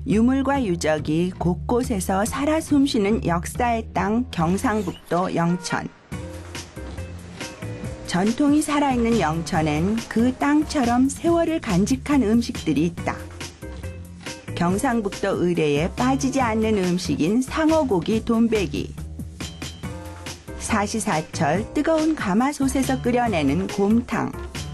유물과 유적이 곳곳에서 살아 숨쉬는 역사의 땅 경상북도 영천. 전통이 살아있는 영천엔 그 땅처럼 세월을 간직한 음식들이 있다. 경상북도 의뢰에 빠지지 않는 음식인 상어고기 돈베기. 사시사철 뜨거운 가마솥에서 끓여내는 곰탕.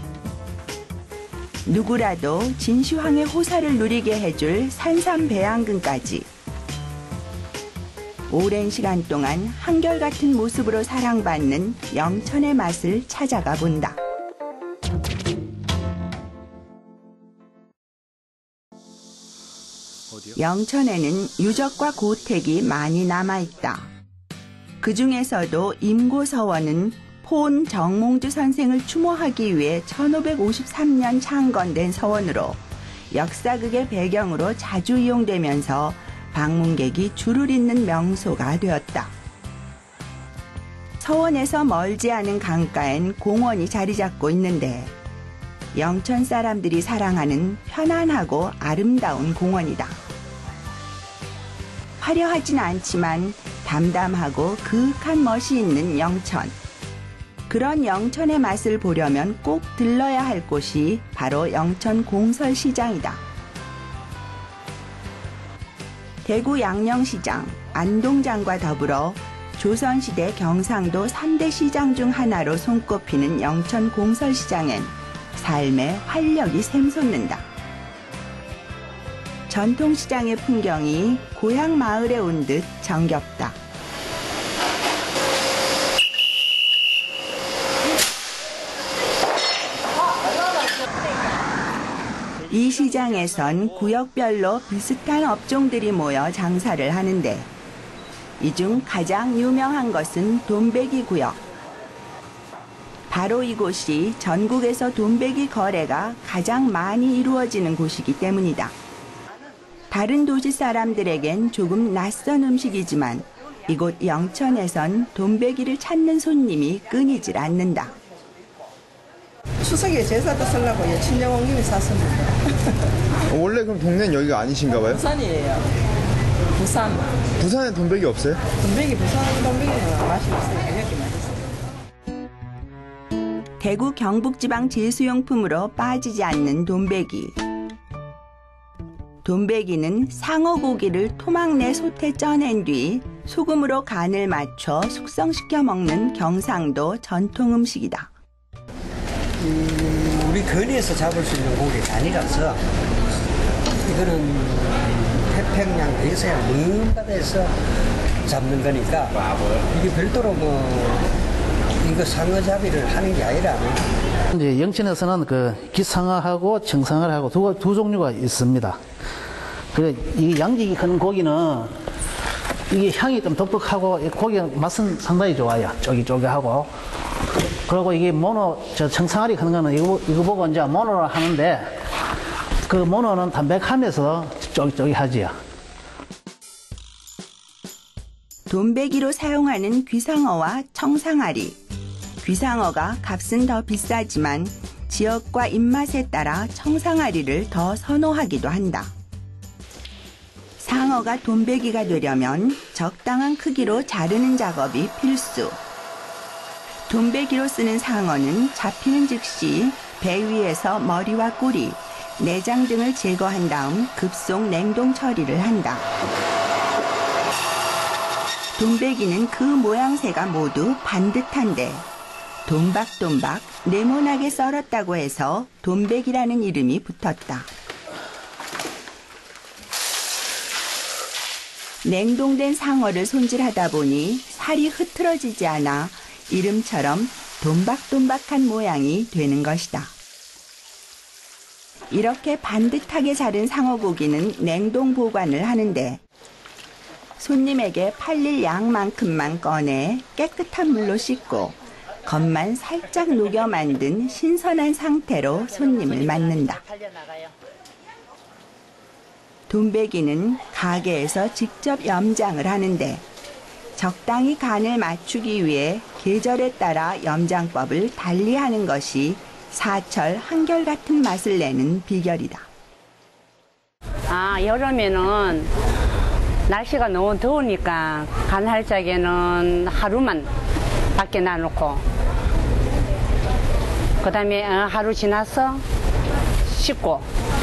누구라도 진시황의 호사를 누리게 해줄 산삼 배양근까지. 오랜 시간 동안 한결같은 모습으로 사랑받는 영천의 맛을 찾아가 본다. 영천에는 유적과 고택이 많이 남아있다. 그 중에서도 임고서원은 포온 정몽주 선생을 추모하기 위해 1553년 창건된 서원으로 역사극의 배경으로 자주 이용되면서 방문객이 줄을 잇는 명소가 되었다. 서원에서 멀지 않은 강가엔 공원이 자리 잡고 있는데 영천 사람들이 사랑하는 편안하고 아름다운 공원이다. 화려하진 않지만 담담하고 그윽한 멋이 있는 영천. 그런 영천의 맛을 보려면 꼭 들러야 할 곳이 바로 영천 공설시장이다. 대구 양령시장, 안동장과 더불어 조선시대 경상도 3대 시장 중 하나로 손꼽히는 영천 공설시장엔 삶의 활력이 샘솟는다. 전통시장의 풍경이 고향 마을에 온 듯 정겹다. 이 시장에선 구역별로 비슷한 업종들이 모여 장사를 하는데 이 중 가장 유명한 것은 돈베기 구역. 바로 이곳이 전국에서 돈베기 거래가 가장 많이 이루어지는 곳이기 때문이다. 다른 도시 사람들에겐 조금 낯선 음식이지만 이곳 영천에선 돈베기를 찾는 손님이 끊이질 않는다. 추석에 제사도 쓰려고 친정어머님이 샀습니다. 원래 그럼 동네는 여기가 아니신가 봐요? 부산이에요. 부산. 부산에 돈베기 없어요? 돈베기, 부산 돈베기는 맛이 없어요. 여기 맛있어요. 대구 경북지방 제수용품으로 빠지지 않는 돈베기. 돈베기는 상어고기를 토막 내 솥에 쪄낸 뒤 소금으로 간을 맞춰 숙성시켜 먹는 경상도 전통 음식이다. 우리 거리에서 잡을 수 있는 고기가 아니라서 이거는 태평양 대서양 먼 바다에서 잡는 거니까 이게 별도로 이거 상어잡이를 하는 게 아니라 이제 영천에서는 그 기상어하고 청상어하고 두 종류가 있습니다. 그 이 양지기 큰 고기는 이게 향이 좀 독특하고 고기 맛은 상당히 좋아요. 쫄깃쫄깃하고. 그리고 이게 청상아리 하는 거는 이거 보고 이제 모노를 하는데 그 모노는 담백하면서 쫄깃쫄깃하지요. 돈베기로 사용하는 귀상어와 청상아리. 귀상어가 값은 더 비싸지만 지역과 입맛에 따라 청상아리를 더 선호하기도 한다. 상어가 돈베기가 되려면 적당한 크기로 자르는 작업이 필수. 돈베기로 쓰는 상어는 잡히는 즉시 배 위에서 머리와 꼬리, 내장 등을 제거한 다음 급속 냉동 처리를 한다. 돈베기는 그 모양새가 모두 반듯한데 돈박돈박 네모나게 썰었다고 해서 돈베기라는 이름이 붙었다. 냉동된 상어를 손질하다 보니 살이 흐트러지지 않아 이름처럼 돈박돈박한 모양이 되는 것이다. 이렇게 반듯하게 자른 상어고기는 냉동 보관을 하는데 손님에게 팔릴 양만큼만 꺼내 깨끗한 물로 씻고 겉만 살짝 녹여 만든 신선한 상태로 손님을 맞는다. 돈베기는 가게에서 직접 염장을 하는데 적당히 간을 맞추기 위해 계절에 따라 염장법을 달리하는 것이 사철 한결같은 맛을 내는 비결이다. 우리가 여름에는 날씨가 너무 더우니까 간할 적에는 하루만 밖에 놔놓고 그 다음에 하루 지나서 씻고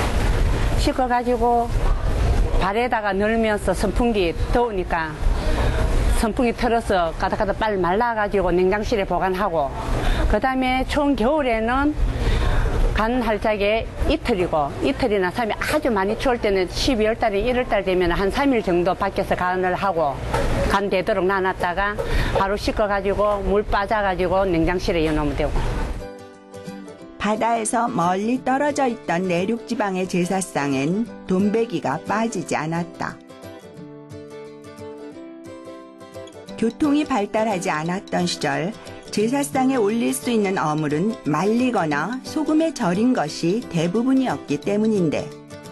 가지고 발에다가 넣으면서 선풍기 더우니까 선풍기 틀어서 가닥가닥 빨리 말라가지고 냉장실에 보관하고 그 다음에 추운 겨울에는 간할 적에 이틀이나 3일 아주 많이 추울 때는 12월 달에 1월 달 되면 한 3일 정도 밖에서 간을 하고 간 되도록 놔놨다가 바로 씻어가지고 물 빠져가지고 냉장실에 넣어놓으면 되고. 바다에서 멀리 떨어져 있던 내륙지방의 제사상엔 돈베기가 빠지지 않았다. 교통이 발달하지 않았던 시절 제사상에 올릴 수 있는 어물은 말리거나 소금에 절인 것이 대부분이었기 때문인데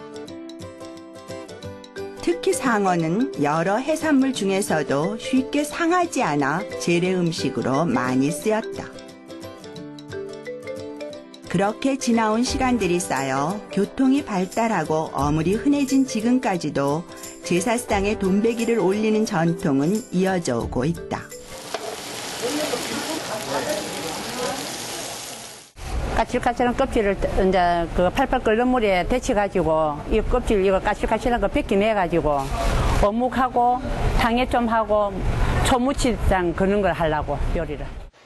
특히 상어는 여러 해산물 중에서도 쉽게 상하지 않아 재래 음식으로 많이 쓰였다. 그렇게 지나온 시간들이 쌓여 교통이 발달하고 어물이 흔해진 지금까지도 제사상에 돈베기를 올리는 전통은 이어져 오고 있다. 까칠까칠한 껍질을 이제 그 팔팔 끓는 물에 데쳐가지고 이 껍질 이거 까칠까칠한 거 벗겨내가지고 어묵하고 탕에 좀 하고 초무치장 그런 걸 하려고 요리를.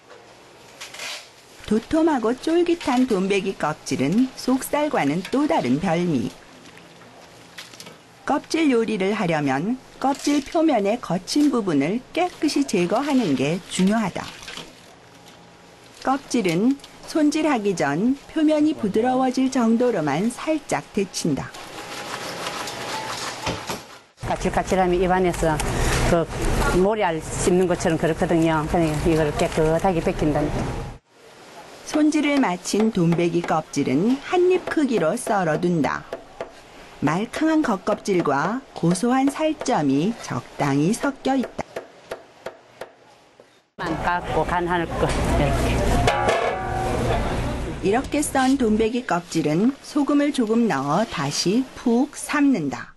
도톰하고 쫄깃한 돈베기 껍질은 속살과는 또 다른 별미. 껍질 요리를 하려면 껍질 표면의 거친 부분을 깨끗이 제거하는 게 중요하다. 껍질은 손질하기 전 표면이 부드러워질 정도로만 살짝 데친다. 까칠까칠하면 입안에서 그 모래알 씹는 것처럼 그렇거든요. 그러니까 이걸 깨끗하게 벗긴다니까. 손질을 마친 돈베기 껍질은 한입 크기로 썰어둔다. 말캉한 겉껍질과 고소한 살점이 적당히 섞여 있다. 깎고 간할 거 이렇게 썬 돈베기 껍질은 소금을 조금 넣어 다시 푹 삶는다.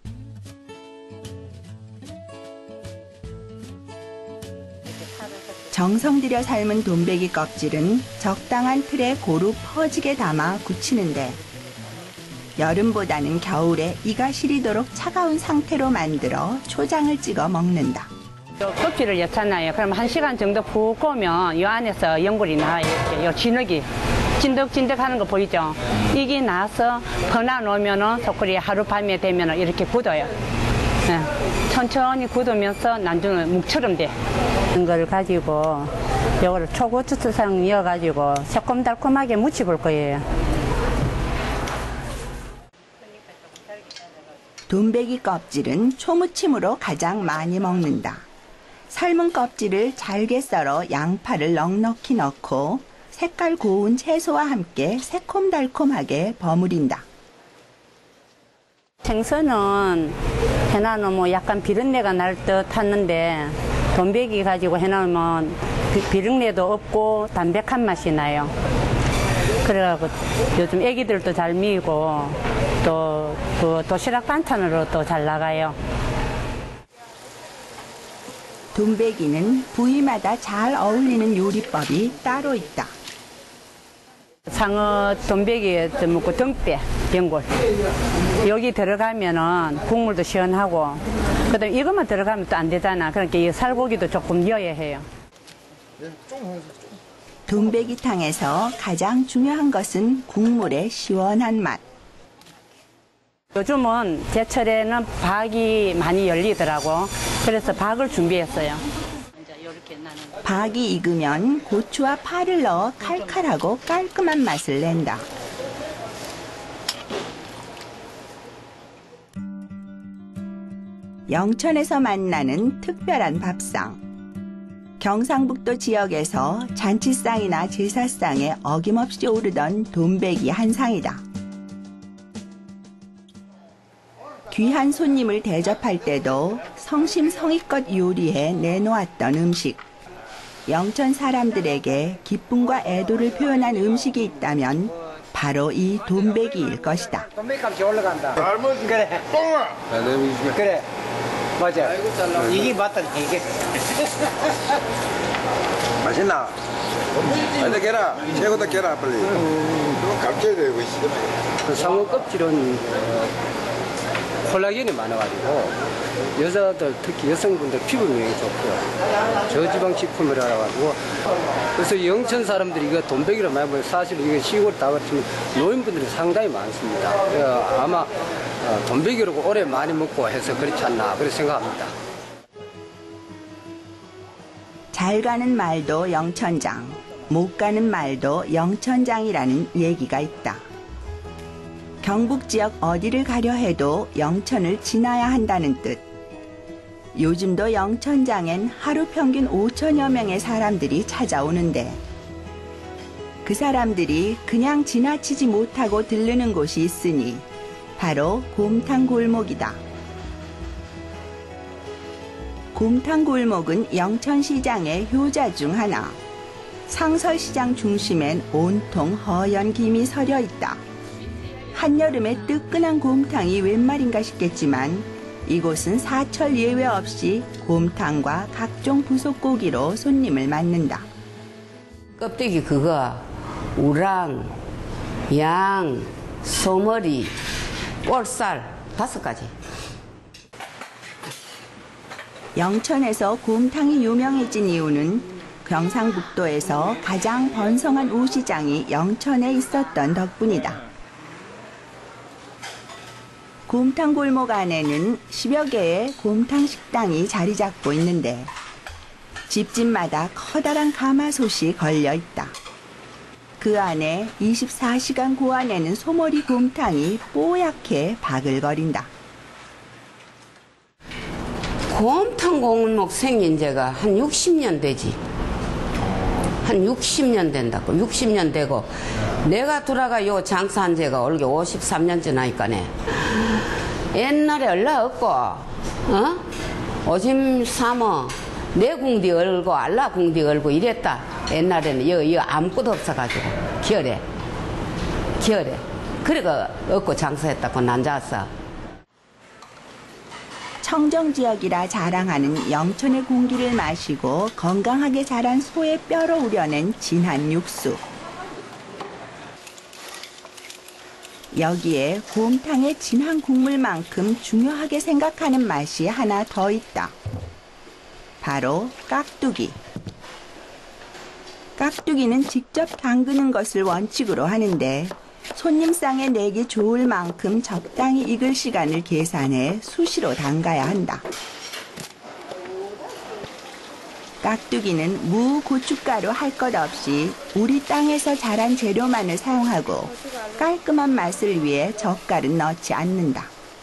정성 들여 삶은 돈베기 껍질은 적당한 틀에 고루 퍼지게 담아 굳히는데 여름보다는 겨울에 이가 시리도록 차가운 상태로 만들어 초장을 찍어 먹는다. 껍질을 였잖아요. 그럼 1시간 정도 푹 구우면 이 안에서 연골이 나와요. 이렇게 요 진흙이 찐득찐득하는 거 보이죠? 이게 나서 퍼놔 놓으면은 소쿠리 하룻밤에 되면은 이렇게 굳어요. 네. 천천히 굳으면서 나중에 묵처럼 돼. 이걸 가지고 요거를 초고추장 이어가지고 새콤달콤하게 무쳐볼 거예요. 돈베기 껍질은 초무침으로 가장 많이 먹는다. 삶은 껍질을 잘게 썰어 양파를 넉넉히 넣고 색깔 고운 채소와 함께 새콤달콤하게 버무린다. 생선은 해놔놓으면 약간 비린내가 날 듯 하는데 돈베기 가지고 해놓으면 비린내도 없고 담백한 맛이 나요. 그래가지고 요즘 애기들도 잘 미고 또 그 도시락 반찬으로 또 잘 나가요. 돈베기는 부위마다 잘 어울리는 요리법이 따로 있다. 상어 돈베기에 먹고 등뼈, 연골 여기 들어가면은 국물도 시원하고 그다음에 이것만 들어가면 또 안 되잖아. 그러니까 이 살고기도 조금 넣어야 해요. 돈베기탕에서 가장 중요한 것은 국물의 시원한 맛. 요즘은 제철에는 박이 많이 열리더라고. 그래서 박을 준비했어요. 박이 익으면 고추와 파를 넣어 칼칼하고 깔끔한 맛을 낸다. 영천에서 만나는 특별한 밥상. 경상북도 지역에서 잔치상이나 제사상에 어김없이 오르던 돈베기 한 상이다. 귀한 손님을 대접할 때도 성심성의껏 요리해 내놓았던 음식. 영천 사람들에게 기쁨과 애도를 표현한 음식이 있다면 바로 이 돈베기일 것이다. 돈백값이 올라간다. 할머니 그래. 뻥아. 그래. 맞아. 이게 맞다. 이게. 맛있나? 빨리 깨라. 최고다 깨라 빨리. 갑자기 되고 있어. 그 상어 껍질은 콜라겐이 많아가지고 여자들 특히 여성분들 피부 미용이 좋고요. 저지방 식품을 알아가지고 그래서 영천 사람들이 이거 돈베기를 많이 먹어요. 사실 이게 시골 다 그렇지만 노인분들이 상당히 많습니다. 아마 돈베기로 오래 많이 먹고 해서 그렇지 않나 그렇게 생각합니다. 잘 가는 말도 영천장, 못 가는 말도 영천장이라는 얘기가 있다. 경북 지역 어디를 가려 해도 영천을 지나야 한다는 뜻. 요즘도 영천장엔 하루 평균 5천여 명의 사람들이 찾아오는데 그 사람들이 그냥 지나치지 못하고 들르는 곳이 있으니 바로 곰탕골목이다. 곰탕골목은 영천시장의 효자 중 하나. 상설시장 중심엔 온통 허연 김이 서려 있다. 한여름에 뜨끈한 곰탕이 웬 말인가 싶겠지만 이곳은 사철 예외 없이 곰탕과 각종 부속고기로 손님을 맞는다. 껍데기 그거, 우랑, 양, 소머리, 볼살 5가지. 영천에서 곰탕이 유명해진 이유는 경상북도에서 가장 번성한 우시장이 영천에 있었던 덕분이다. 곰탕골목 안에는 10여 개의 곰탕 식당이 자리 잡고 있는데 집집마다 커다란 가마솥이 걸려 있다. 그 안에 24시간 고안에는 소머리 곰탕이 뽀얗게 바글거린다. 곰탕 골목 생긴 지가 한 60년 되지. 한 60년 된다고. 60년 되고 내가 돌아가 요 장사한 지가 올게 53년째 나니까네. 옛날에 얼라 없고 오줌 사모 내 궁디 얼고 알라 궁디 얼고 이랬다. 옛날에는 여 아무것도 없어가지고 기어래 그래가 얻고 장사했다고 난자왔어. 청정지역이라 자랑하는 영천의 공기를 마시고 건강하게 자란 소의 뼈로 우려낸 진한 육수. 여기에 곰탕의 진한 국물만큼 중요하게 생각하는 맛이 하나 더 있다. 바로 깍두기. 깍두기는 직접 담그는 것을 원칙으로 하는데 손님상에 내기 좋을 만큼 적당히 익을 시간을 계산해 수시로 담가야 한다. 깍두기는 무, 고춧가루 할 것 없이 우리 땅에서 자란 재료만을 사용하고 깔끔한 맛을 위해 젓갈은 넣지 않는다.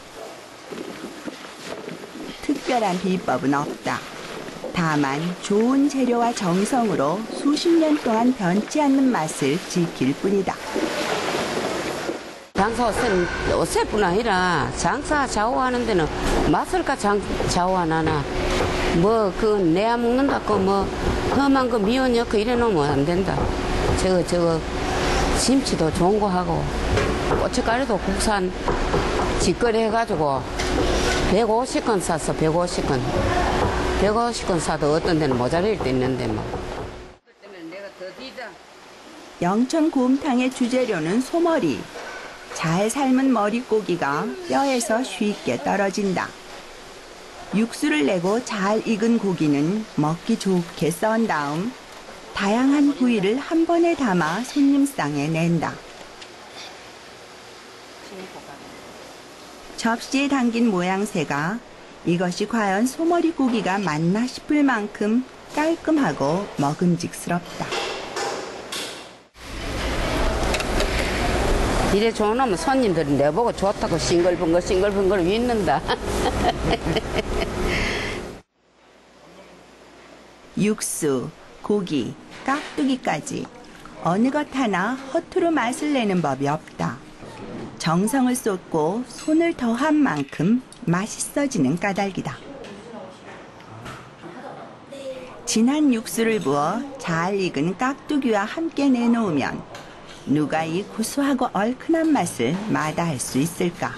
특별한 비법은 없다. 다만 좋은 재료와 정성으로 수십 년 동안 변치 않는 맛을 지킬 뿐이다. 장사 옷세뿐 아니라 장사 좌우하는 데는 맛을까 좌우 안 하나. 뭐 그 내야 먹는다고 뭐 험한 거 미원 엮고 이래 놓으면 안 된다. 저거 김치도 좋은 거 하고 고춧가루도 국산 직거래 해가지고 150건 샀어. 150건. 150건 사도 어떤 데는 모자랄 때 있는데 뭐. 영천 곰탕의 주재료는 소머리. 잘 삶은 머릿고기가 뼈에서 쉽게 떨어진다. 육수를 내고 잘 익은 고기는 먹기 좋게 썬 다음 다양한 부위를 한 번에 담아 손님상에 낸다. 접시에 담긴 모양새가 이것이 과연 소머리 고기가 맞나 싶을 만큼 깔끔하고 먹음직스럽다. 이래 좋으면 손님들이 내보고 좋다고 싱글벙글 윈는다. 육수, 고기, 깍두기까지 어느 것 하나 허투루 맛을 내는 법이 없다. 정성을 쏟고 손을 더한 만큼 맛있어지는 까닭이다. 진한 육수를 부어 잘 익은 깍두기와 함께 내놓으면 누가 이 구수하고 얼큰한 맛을 마다할 수 있을까?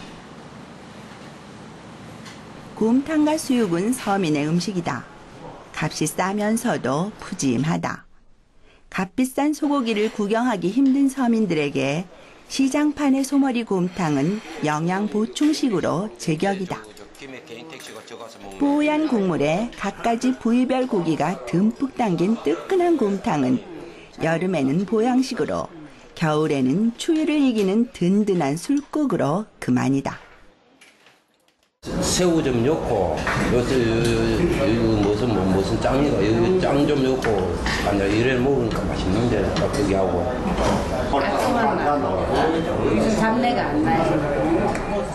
곰탕과 수육은 서민의 음식이다. 값이 싸면서도 푸짐하다. 값비싼 소고기를 구경하기 힘든 서민들에게 시장판의 소머리 곰탕은 영양 보충식으로 제격이다. 뽀얀 국물에 갖가지 부위별 고기가 듬뿍 담긴 뜨끈한 곰탕은 여름에는 보양식으로, 겨울에는 추위를 이기는 든든한 술국으로 그만이다. 새우 좀 넣고, 여기 무슨 짱이가, 여기 짱 좀 넣고, 간장 이래 먹으니까 맛있는데, 깍두기 하고. 잡내가 안 나요.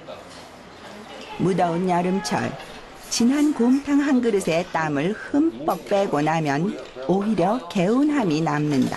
무더운 여름철, 진한 곰탕 한 그릇에 땀을 흠뻑 빼고 나면 오히려 개운함이 남는다.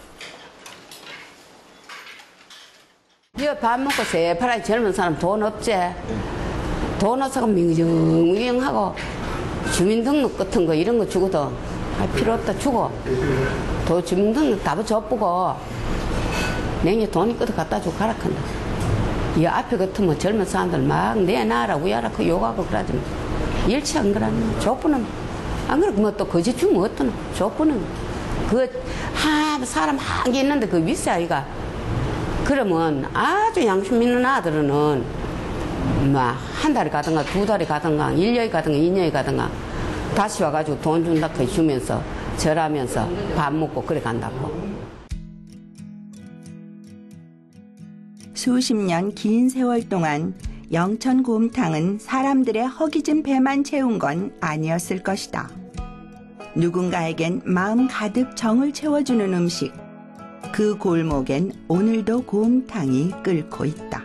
이거 밥 먹고 새파랗게 젊은 사람 돈 없지? 돈 없어서 밍정밍하고 주민등록 같은 거 이런 거 주고도 할 필요 없다 주고 또 주민등록 다 줘보고 냉에 돈 있거든 갖다 주고 가라 한다. 이 앞에 같으면 젊은 사람들 막 내놔라 우야라 그 욕하고 그러지 일치 안 그러면 족부는 안 그러고 뭐 또 거짓 주면 어떠노 족부는 그 사람 한 개 있는데 그 윗세 아이가 그러면 아주 양심 있는 아들은 막 한 달이 가든가 두 달이 가든가 1년이 가든가 2년이 가든가 다시 와가지고 돈 준다 그 주면서 절하면서 밥 먹고 그래 간다고. 수십 년 긴 세월 동안 영천 곰탕은 사람들의 허기진 배만 채운 건 아니었을 것이다. 누군가에겐 마음 가득 정을 채워주는 음식. 그 골목엔 오늘도 곰탕이 끓고 있다.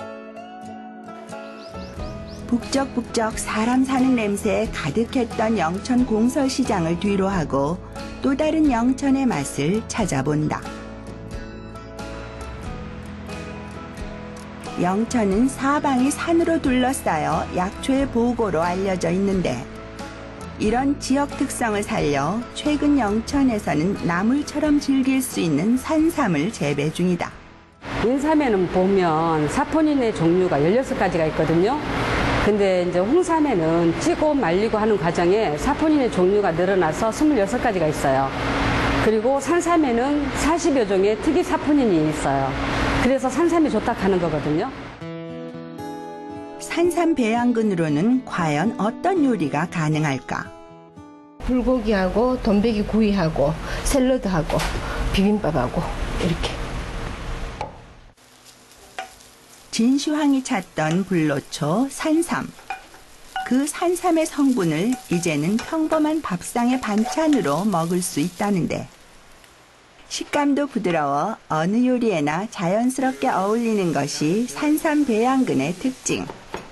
북적북적 사람 사는 냄새에 가득했던 영천 공설시장을 뒤로하고 또 다른 영천의 맛을 찾아본다. 영천은 사방이 산으로 둘러싸여 약초의 보고로 알려져 있는데 이런 지역 특성을 살려 최근 영천에서는 나물처럼 즐길 수 있는 산삼을 재배 중이다. 인삼에는 보면 사포닌의 종류가 16가지가 있거든요. 근데 이제 홍삼에는 찌고 말리고 하는 과정에 사포닌의 종류가 늘어나서 26가지가 있어요. 그리고 산삼에는 40여 종의 특이 사포닌이 있어요. 그래서 산삼이 좋다 하는 거거든요. 산삼 배양근으로는 과연 어떤 요리가 가능할까? 불고기하고 돈베기 구이하고 샐러드하고 비빔밥하고 이렇게. 진시황이 찾던 불로초 산삼. 그 산삼의 성분을 이제는 평범한 밥상의 반찬으로 먹을 수 있다는데 식감도 부드러워 어느 요리에나 자연스럽게 어울리는 것이 산삼 배양근의 특징.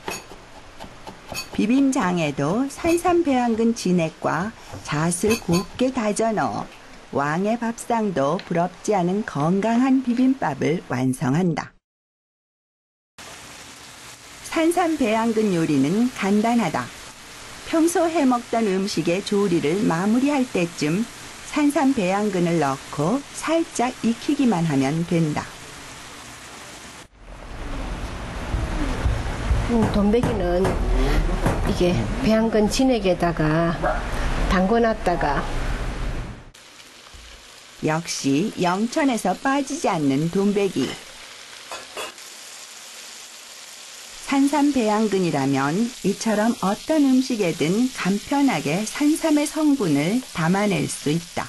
비빔장에도 산삼 배양근 진액과 잣을 곱게 다져 넣어 왕의 밥상도 부럽지 않은 건강한 비빔밥을 완성한다. 산삼 배양근 요리는 간단하다. 평소 해먹던 음식의 조리를 마무리할 때쯤 산삼 배양근을 넣고 살짝 익히기만 하면 된다. 돈베기는 이게 배양근 진액에다가 담궈놨다가 역시 영천에서 빠지지 않는 돈베기. 산삼 배양근이라면 이처럼 어떤 음식에든 간편하게 산삼의 성분을 담아낼 수 있다.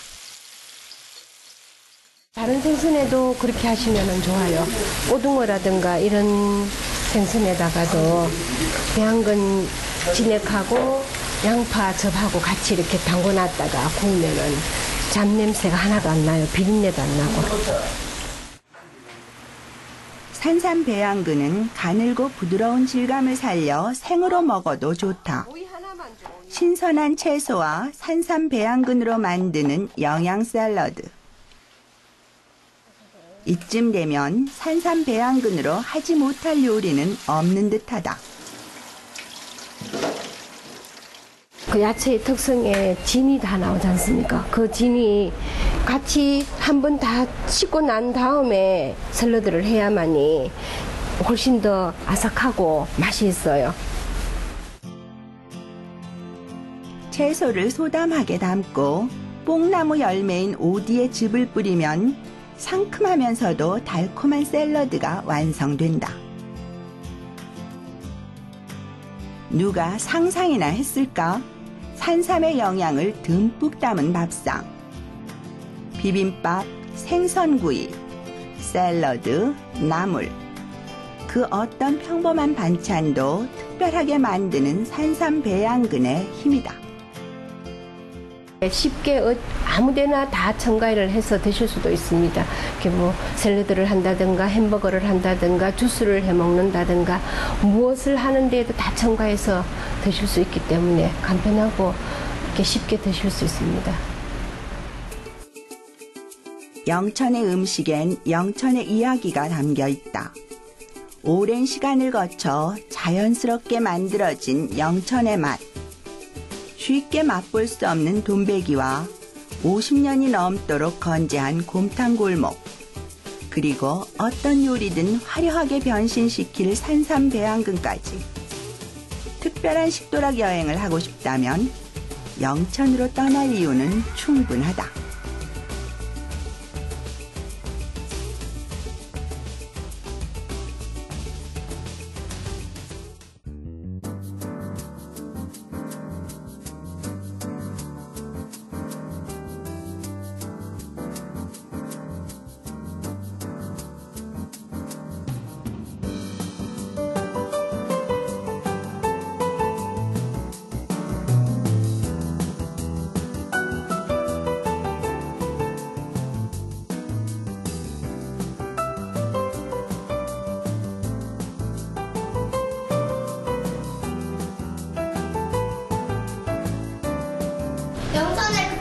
다른 생선에도 그렇게 하시면 좋아요. 오징어라든가 이런 생선에다가도 배양근 진액하고 양파 즙하고 같이 이렇게 담궈놨다가 구우면은 잡냄새가 하나도 안 나요. 비린내도 안 나고. 산삼 배양근은 가늘고 부드러운 질감을 살려 생으로 먹어도 좋다. 신선한 채소와 산삼 배양근으로 만드는 영양 샐러드. 이쯤 되면 산삼 배양근으로 하지 못할 요리는 없는 듯하다. 그 야채의 특성에 진이 다 나오지 않습니까? 그 진이 같이 한번 다 씻고 난 다음에 샐러드를 해야만이 훨씬 더 아삭하고 맛이 있어요. 채소를 소담하게 담고 뽕나무 열매인 오디에 즙을 뿌리면 상큼하면서도 달콤한 샐러드가 완성된다. 누가 상상이나 했을까? 산삼의 영양을 듬뿍 담은 밥상. 비빔밥, 생선구이, 샐러드, 나물. 그 어떤 평범한 반찬도 특별하게 만드는 산삼 배양근의 힘이다. 쉽게 아무데나 다 첨가를 해서 드실 수도 있습니다. 이렇게 뭐 샐러드를 한다든가 햄버거를 한다든가 주스를 해 먹는다든가 무엇을 하는데도 다 첨가해서 드실 수 있기 때문에 간편하고 이렇게 쉽게 드실 수 있습니다. 영천의 음식엔 영천의 이야기가 담겨 있다. 오랜 시간을 거쳐 자연스럽게 만들어진 영천의 맛. 쉽게 맛볼 수 없는 돈베기와 50년이 넘도록 건재한 곰탕 골목. 그리고 어떤 요리든 화려하게 변신시킬 산삼 배양근까지. 특별한 식도락 여행을 하고 싶다면 영천으로 떠날 이유는 충분하다. 영천의